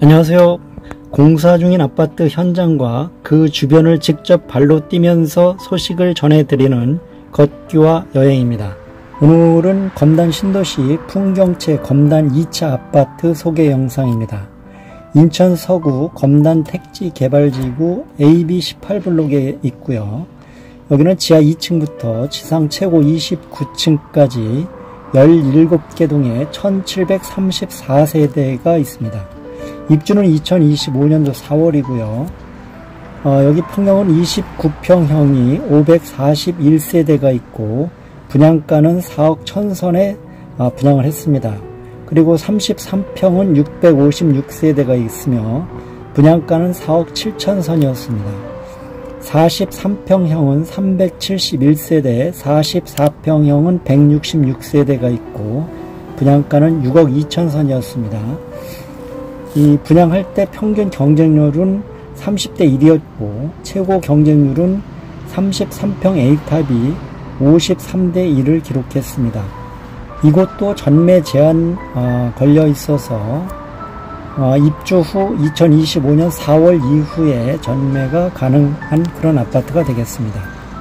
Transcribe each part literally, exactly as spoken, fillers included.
안녕하세요. 공사 중인 아파트 현장과 그 주변을 직접 발로 뛰면서 소식을 전해드리는 걷기와 여행입니다. 오늘은 검단 신도시 풍경채 검단 이 차 아파트 소개 영상입니다. 인천 서구 검단 택지 개발지구 에이비 십팔 블록에 있고요. 여기는 지하 이 층부터 지상 최고 이십구 층까지 열일곱 개 동에 천칠백삼십사 세대가 있습니다. 입주는 이천이십오 년도 사월이고요. 어, 여기 평형은 이십구 평형이 오백사십일 세대가 있고 분양가는 사억 천선에 어, 분양을 했습니다. 그리고 삼십삼 평은 육백오십육 세대가 있으며 분양가는 사억 칠천선이었습니다. 사십삼 평형은 삼백칠십일 세대, 사십사 평형은 백육십육 세대가 있고 분양가는 육억 이천선이었습니다. 이 분양할 때 평균 경쟁률은 삼십 대 일이었고 최고 경쟁률은 삼십삼 평 A탑이 오십삼 대 일을 기록했습니다. 이곳도 전매 제한 어, 걸려 있어서 어, 입주 후 이천이십오 년 사월 이후에 전매가 가능한 그런 아파트가 되겠습니다.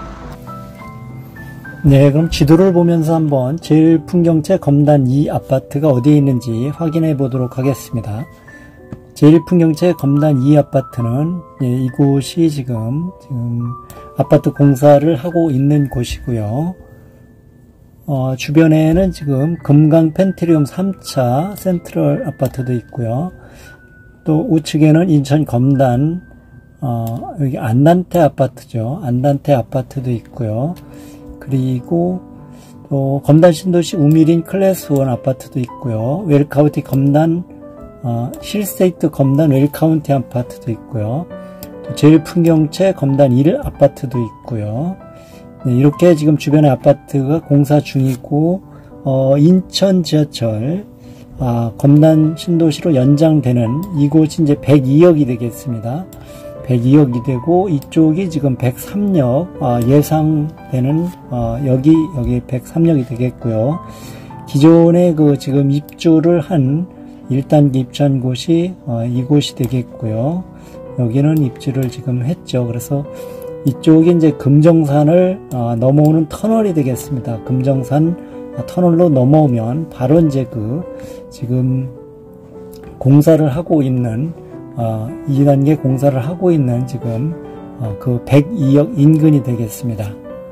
네, 그럼 지도를 보면서 한번 제일풍경채 검단 이 아파트가 어디에 있는지 확인해 보도록 하겠습니다. 제일풍경채 검단 이 아파트는 예, 이곳이 지금 지금 아파트 공사를 하고 있는 곳이고요. 어, 주변에는 지금 금강 펜트리움 삼 차 센트럴 아파트도 있고요. 또 우측에는 인천 검단 어, 여기 안단태 아파트죠. 안단태 아파트도 있고요. 그리고 또 검단 신도시 우미린 클래스 일 아파트도 있고요. 웰카운티 검단 어, 힐스테이트 검단 웰카운티 아파트도 있고요. 또 제일풍경채 검단 일 아파트도 있고요. 네, 이렇게 지금 주변에 아파트가 공사 중이고 어, 인천 지하철 아, 검단 신도시로 연장되는 이곳이 이제 백이억이 되겠습니다. 백이억이 되고 이쪽이 지금 백삼역 아, 예상되는 어, 여기 여기 백삼역이 되겠고요. 기존에 그 지금 입주를 한 일 단계 입주한 곳이 어, 이곳이 되겠고요. 여기는 입주를 지금 했죠. 그래서 이쪽이 이제 금정산을 어, 넘어오는 터널이 되겠습니다. 금정산 터널로 넘어오면 바로 이제 그 지금 공사를 하고 있는 어, 이 단계 공사를 하고 있는 지금 어, 그 백이억 인근이 되겠습니다.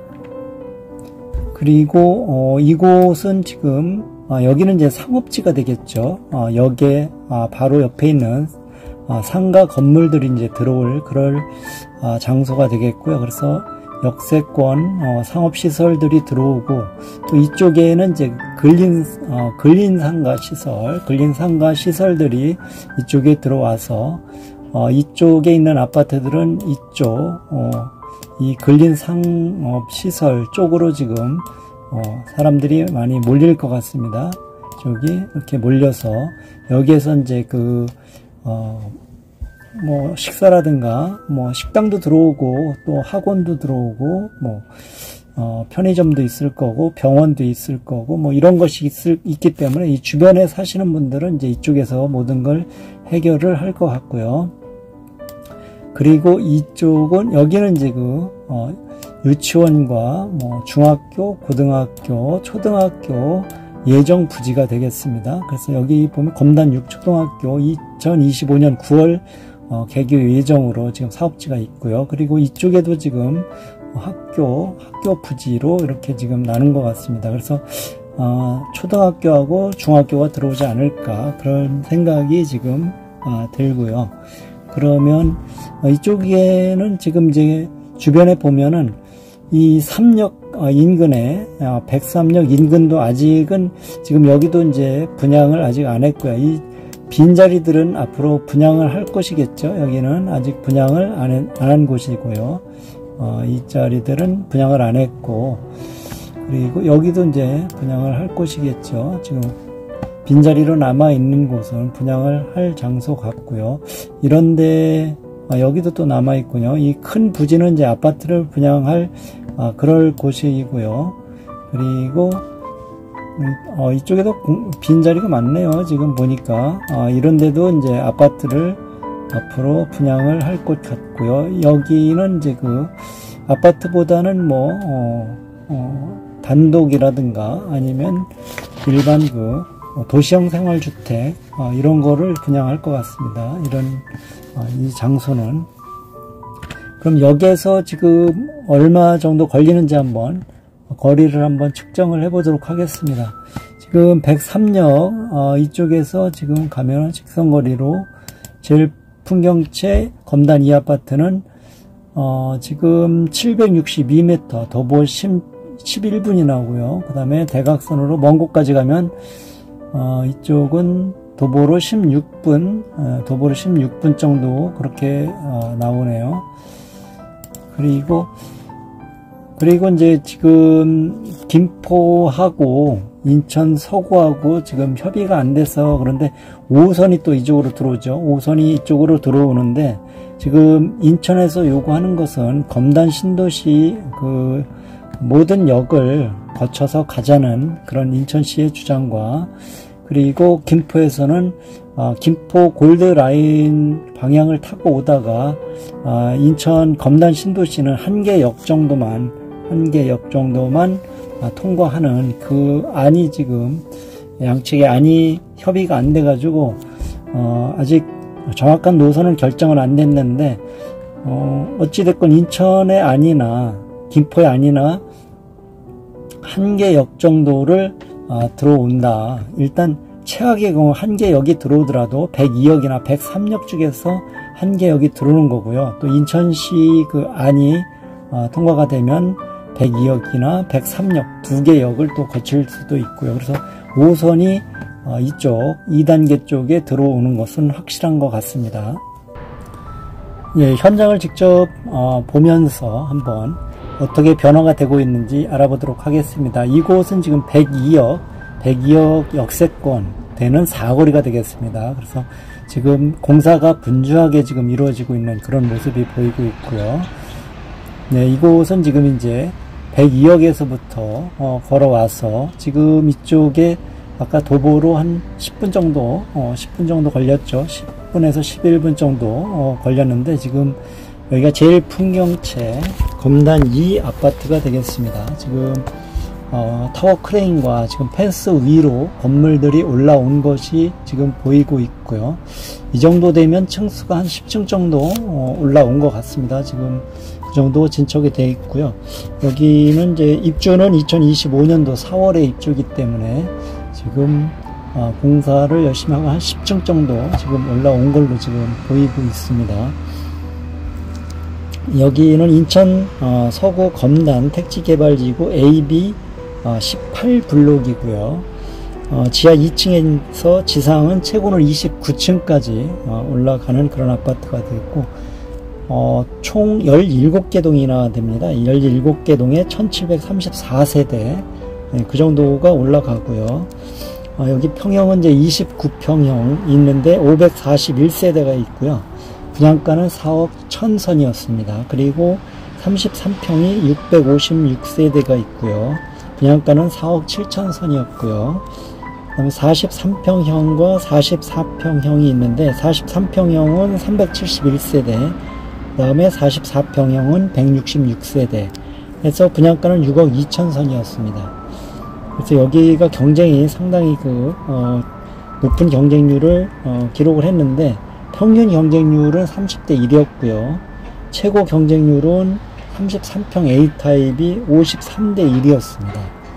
그리고 어, 이곳은 지금 어, 여기는 이제 상업지가 되겠죠. 어, 역에 어, 바로 옆에 있는 어, 상가 건물들이 이제 들어올 그럴 어, 장소가 되겠고요. 그래서 역세권 어, 상업시설들이 들어오고 또 이쪽에는 이제 근린 어, 근린 상가 시설, 근린 상가 시설들이 이쪽에 들어와서 어, 이쪽에 있는 아파트들은 이쪽 어, 이 근린 상업 시설 쪽으로 지금 어, 사람들이 많이 몰릴 것 같습니다. 저기 이렇게 몰려서 여기에서 이제 그 어, 뭐 식사라든가 뭐 식당도 들어오고 또 학원도 들어오고 뭐 어, 편의점도 있을 거고 병원도 있을 거고 뭐 이런 것이 있을 있기 때문에 이 주변에 사시는 분들은 이제 이쪽에서 모든 걸 해결을 할 것 같고요. 그리고 이쪽은 여기는 이제 그 어, 유치원과 뭐 중학교, 고등학교, 초등학교 예정 부지가 되겠습니다. 그래서 여기 보면 검단 육 초등학교 이천이십오 년 구월 어, 개교 예정으로 지금 사업지가 있고요. 그리고 이쪽에도 지금 학교, 학교 부지로 이렇게 지금 나눈 것 같습니다. 그래서 어, 초등학교하고 중학교가 들어오지 않을까 그런 생각이 지금 어, 들고요. 그러면 어, 이쪽에는 지금 이제 주변에 보면은 이 삼역 인근에 백삼역 인근도 아직은 지금 여기도 이제 분양을 아직 안 했고요. 이 빈자리들은 앞으로 분양을 할 것이겠죠. 여기는 아직 분양을 안 한 곳이고요. 어, 이 자리들은 분양을 안 했고 그리고 여기도 이제 분양을 할 곳이겠죠. 지금 빈자리로 남아 있는 곳은 분양을 할 장소 같고요. 이런데 아, 여기도 또 남아 있군요. 이 큰 부지는 이제 아파트를 분양할 아, 그럴 곳이고요. 그리고 어, 이쪽에도 공, 빈자리가 많네요. 지금 보니까. 어, 이런데도 이제 아파트를 앞으로 분양을 할 것 같고요. 여기는 이제 그 아파트보다는 뭐, 어, 어, 단독이라든가 아니면 일반 그 도시형 생활주택, 어, 이런 거를 분양할 것 같습니다. 이런, 어, 이 장소는. 그럼 여기에서 지금 얼마 정도 걸리는지 한번 거리를 한번 측정을 해보도록 하겠습니다. 지금 백삼역 어, 이쪽에서 지금 가면 직선거리로 제일 풍경채 검단 이 아파트는 어, 지금 칠백육십이 미터 도보 십일 분이 나오고요. 그 다음에 대각선으로 먼 곳까지 가면 어, 이쪽은 도보로 십육 분, 어, 도보로 십육 분 정도 그렇게 어, 나오네요. 그리고 그리고 이제 지금 김포하고 인천 서구하고 지금 협의가 안 돼서 그런데 오 호선이 또 이쪽으로 들어오죠. 오 호선이 이쪽으로 들어오는데 지금 인천에서 요구하는 것은 검단 신도시 그 모든 역을 거쳐서 가자는 그런 인천시의 주장과 그리고 김포에서는 어, 김포 골드라인 방향을 타고 오다가 어, 인천 검단 신도시는 한 개 역 정도만 한 개 역 정도만 어, 통과하는 그 안이 지금 양측의 안이 협의가 안 돼 가지고 어, 아직 정확한 노선은 결정은 안 됐는데 어, 어찌됐건 인천의 안이나 김포의 안이나 한 개 역 정도를 어, 들어온다. 일단 최악의 경우 한 개 역이 들어오더라도 백이 역이나 백삼 역 중에서 한 개 역이 들어오는 거고요. 또 인천시 그 안이 어, 통과가 되면 백이 역이나 백삼 역 두 개 역을 또 거칠 수도 있고요. 그래서 오 호선이 어, 이쪽 이 단계 쪽에 들어오는 것은 확실한 것 같습니다. 예, 현장을 직접 어, 보면서 한번 어떻게 변화가 되고 있는지 알아보도록 하겠습니다. 이곳은 지금 백이 역, 백이 역 역세권 되는 사거리가 되겠습니다. 그래서 지금 공사가 분주하게 지금 이루어지고 있는 그런 모습이 보이고 있고요. 네, 이곳은 지금 이제 백이 역에서부터 어, 걸어와서 지금 이쪽에 아까 도보로 한 십 분 정도, 어, 십 분 정도 걸렸죠. 십 분에서 십일 분 정도 어, 걸렸는데 지금 여기가 제일 풍경채 검단 이 아파트가 되겠습니다. 지금 어, 타워 크레인과 지금 펜스 위로 건물들이 올라온 것이 지금 보이고 있고요. 이 정도 되면 층수가 한 십 층 정도 어, 올라온 것 같습니다. 지금 그 정도 진척이 되어 있고요. 여기는 이제 입주는 이천이십오 년도 사월에 입주이기 때문에 지금 어, 공사를 열심히 하고 한 십 층 정도 지금 올라온 걸로 지금 보이고 있습니다. 여기는 인천 어, 서구 검단 택지개발지구 에이비 어, 십팔 블록이고요. 어, 지하 이 층에서 지상은 최고는 이십구 층까지 어, 올라가는 그런 아파트가 되겠고 어, 총 열일곱 개 동이나 됩니다. 열일곱 개 동에 천칠백삼십사 세대 네, 그 정도가 올라가고요. 어, 여기 평형은 이제 이십구 평형 있는데 오백사십일 세대가 있고요. 분양가는 사억 천 선이었습니다. 그리고 삼십삼 평이 육백오십육 세대가 있고요. 분양가는 사억 칠천 선이었고요. 그 다음에 사십삼 평형과 사십사 평형이 있는데 사십삼 평형은 삼백칠십일 세대, 그 다음에 사십사 평형은 백육십육 세대 해서 분양가는 육억 이천 선이었습니다. 그래서 여기가 경쟁이 상당히 그 어, 높은 경쟁률을 어, 기록을 했는데 평균 경쟁률은 삼십 대 일이었고요. 최고 경쟁률은 삼십삼 평 A타입이 오십삼 대 일이었습니다.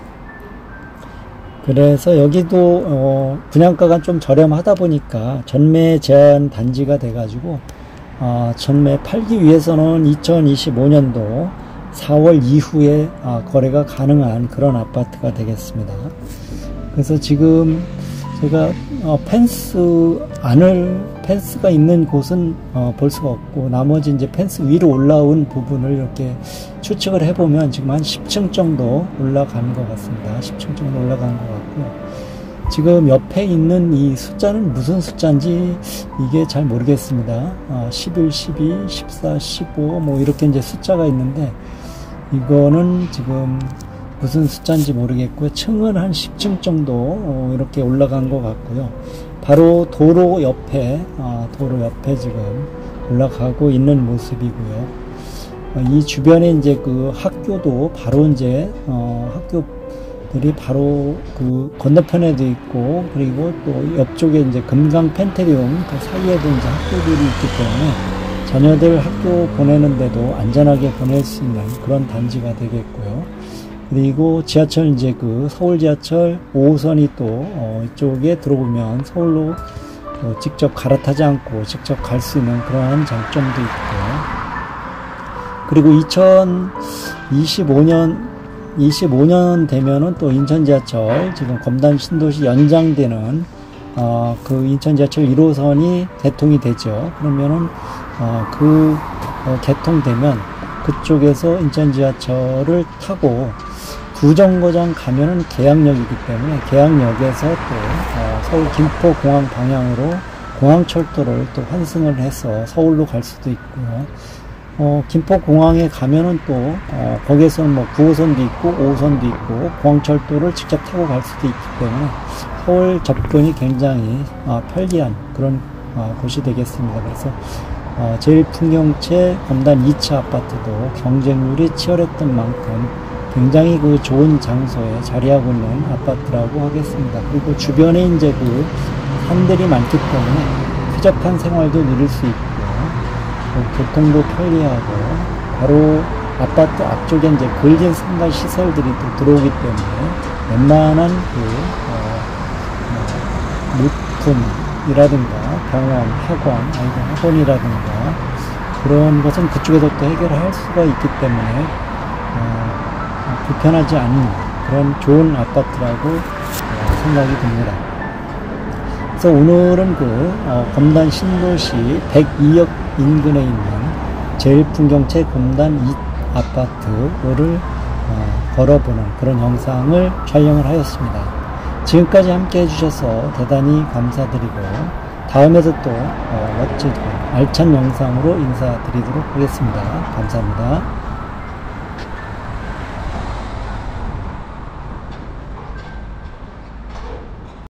그래서 여기도 어, 분양가가 좀 저렴하다 보니까 전매 제한 단지가 돼가지고 어, 전매 팔기 위해서는 이천이십오 년도 사월 이후에 어, 거래가 가능한 그런 아파트가 되겠습니다. 그래서 지금 제가 어, 펜스 안을 펜스가 있는 곳은 어, 볼 수가 없고 나머지 이제 펜스 위로 올라온 부분을 이렇게 추측을 해보면 지금 한 십 층 정도 올라가는 것 같습니다. 십 층 정도 올라가는 것 같고요. 지금 옆에 있는 이 숫자는 무슨 숫자인지 이게 잘 모르겠습니다. 어, 십일, 십이, 십사, 십오 뭐 이렇게 이제 숫자가 있는데 이거는 지금 무슨 숫자인지 모르겠고요. 층은 한 십 층 정도 어, 이렇게 올라간 것 같고요. 바로 도로 옆에 어, 도로 옆에 지금 올라가고 있는 모습이고요. 어, 이 주변에 이제 그 학교도 바로 이제 어, 학교들이 바로 그 건너편에도 있고, 그리고 또 옆쪽에 이제 금강 펜테리움 그 사이에도 이제 학교들이 있기 때문에 자녀들 학교 보내는데도 안전하게 보낼 수 있는 그런 단지가 되겠고요. 그리고 지하철 이제 그 서울 지하철 오 호선이 또 어 이쪽에 들어오면 서울로 어 직접 갈아타지 않고 직접 갈 수 있는 그러한 장점도 있고요. 그리고 이천이십오 년 이십오 년 되면은 또 인천 지하철 지금 검단 신도시 연장되는 어 그 인천 지하철 일 호선이 개통이 되죠. 그러면은 어 그 어 개통되면 그쪽에서 인천 지하철을 타고 구정거장 가면은 계양역이기 때문에 계양역에서 또 어 서울 김포공항 방향으로 공항철도를 또 환승을 해서 서울로 갈 수도 있고요. 어 김포공항에 가면은 또 어 거기에서는 뭐 구 호선도 있고 오 호선도 있고 공항철도를 직접 타고 갈 수도 있기 때문에 서울 접근이 굉장히 어 편리한 그런 어 곳이 되겠습니다. 그래서 어, 제일풍경채 검단 이 차 아파트도 경쟁률이 치열했던 만큼 굉장히 그 좋은 장소에 자리하고 있는 아파트라고 하겠습니다. 그리고 주변에 이제 그 산들이 많기 때문에 쾌적한 생활도 누릴 수 있고, 또 교통도 편리하고, 바로 아파트 앞쪽에 이제 근린 상가 시설들이 또 들어오기 때문에 웬만한 그, 어, 어, 물품이라든가 병원, 학원, 아이들 학원이라든가 그런 것은 그쪽에서 또 해결할 수가 있기 때문에 어, 불편하지 않은 그런 좋은 아파트라고 어, 생각이 듭니다. 그래서 오늘은 그 어, 검단 신도시 백이 역 인근에 있는 제일풍경채 검단 이 아파트를 어, 걸어보는 그런 영상을 촬영을 하였습니다. 지금까지 함께 해주셔서 대단히 감사드리고, 다음에도 또 어, 멋지고 알찬 영상으로 인사드리도록 하겠습니다. 감사합니다.